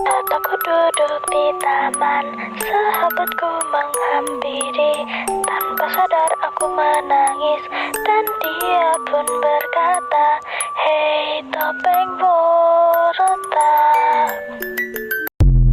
Saat aku duduk di taman, sahabatku menghampiri. Tanpa sadar aku menangis, dan dia pun berkata, "Hei topeng boy,